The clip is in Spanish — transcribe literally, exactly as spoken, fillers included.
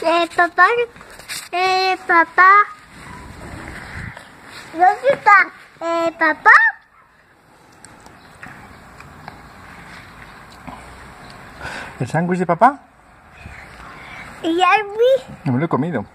Eh, papá, eh, papá. ¿Dónde está? Eh, papá. ¿El sándwich de papá? ¿Y Arby? No me lo he comido.